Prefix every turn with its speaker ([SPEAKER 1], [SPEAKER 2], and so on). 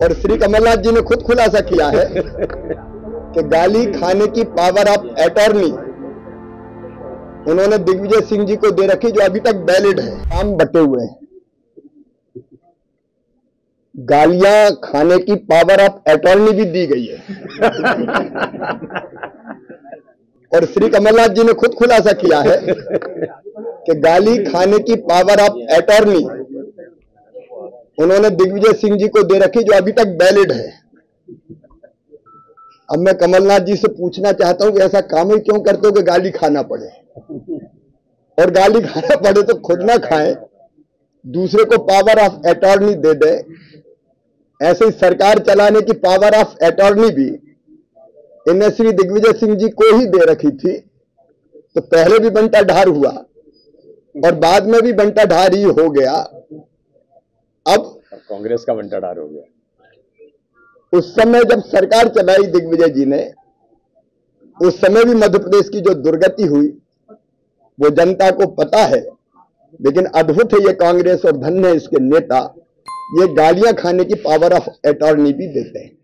[SPEAKER 1] और श्री कमलनाथ जी ने खुद खुलासा किया है कि गाली खाने की पावर ऑफ अटॉर्नी उन्होंने दिग्विजय सिंह जी को दे रखी, जो अभी तक वैलिड है। काम बटे हुए हैं। गालियां खाने की पावर ऑफ अटॉर्नी भी दी गई है। और श्री कमलनाथ जी ने खुद खुलासा किया है कि गाली खाने की पावर ऑफ अटॉर्नी उन्होंने दिग्विजय सिंह जी को दे रखी, जो अभी तक वैलिड है। अब मैं कमलनाथ जी से पूछना चाहता हूं कि ऐसा काम ही क्यों करते हो कि गाली खाना पड़े, और गाली खाना पड़े तो खुद ना खाएं, दूसरे को पावर ऑफ अटॉर्नी दे दे। ऐसे ही सरकार चलाने की पावर ऑफ अटॉर्नी भी इन्हें श्री दिग्विजय सिंह जी को ही दे रखी थी। तो पहले भी बंटा ढार हुआ और बाद में भी बंटा ढार ही हो गया। अब
[SPEAKER 2] कांग्रेस का बंटा ढार हो गया।
[SPEAKER 1] उस समय जब सरकार चलाई दिग्विजय जी ने, उस समय भी मध्य प्रदेश की जो दुर्गति हुई वो जनता को पता है। लेकिन अद्भुत है ये कांग्रेस और धन्य है इसके नेता, ये गालियां खाने की पावर ऑफ अटॉर्नी भी देते हैं।